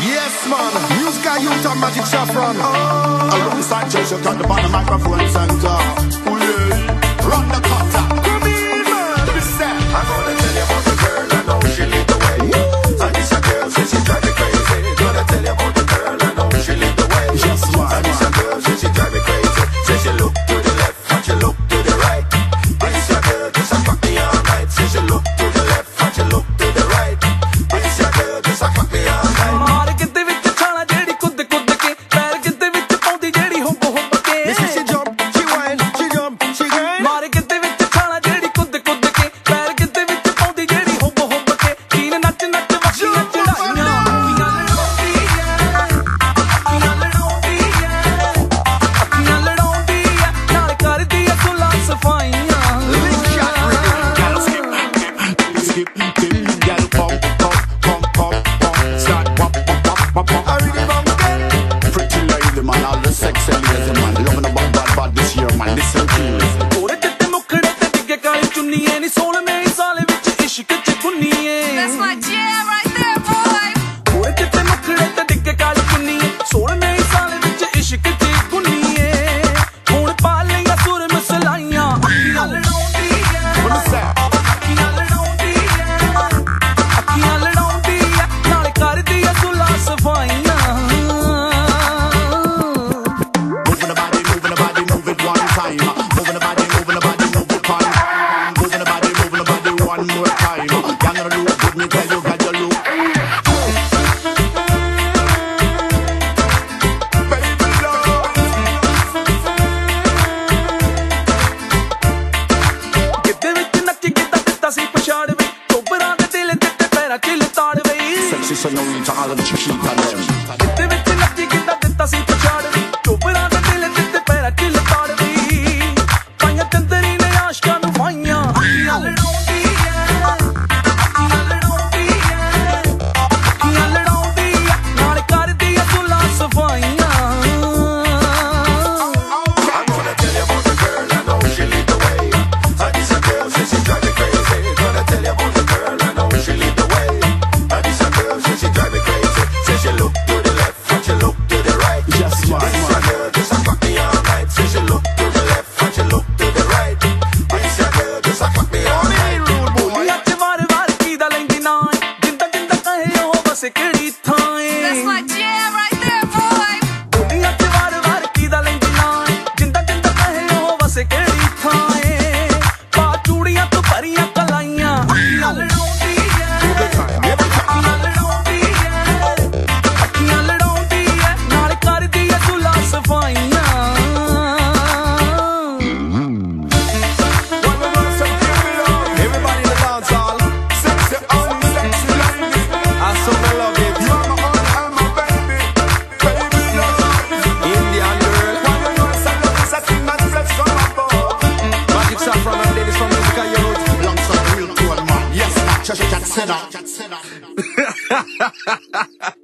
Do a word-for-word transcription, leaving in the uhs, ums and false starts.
Yes, man. Musical youth and Magic Saffron. Oh. Alongside Chase, you cut the bottom microphone center. Oh, yeah. Run the cutter. Come in, man. Be set. I'm gonna tell you about the girl. I know she lead the way. Woo. And this a girl says she drive me crazy. Gonna tell you about the girl. I know she lead the way. Yes, man. And this a girl says she drive me crazy. Says she look to the left and she look to the right. And this a girl just a fuck me all night. Says she look to the left and she look to the right. And this a girl just a fuck me all night. That's my jam right there, boy. Sexy senorita, all of the chiquita them. That's my jam right there, boy. Chat, chat, chat,